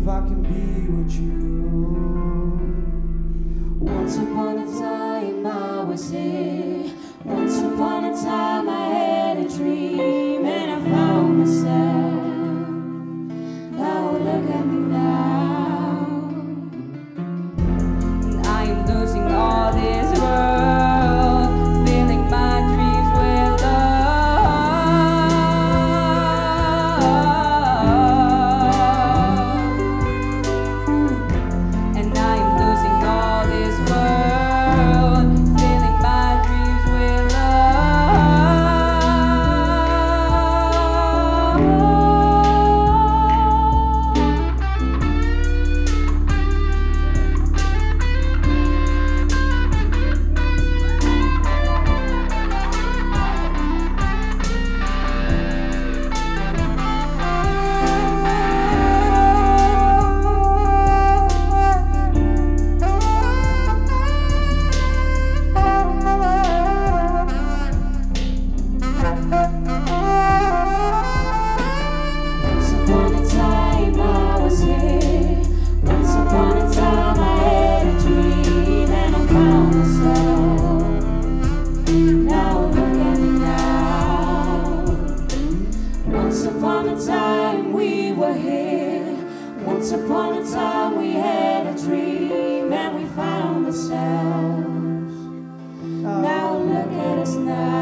if I can be with you. Once upon a time I was here. Once upon a time I had a dream and I found myself. Now look at me now. And I am losing all this world, filling my dreams with love. And I am losing all this world, filling my dreams with once upon a time we had a dream and we found ourselves. Now look at us now.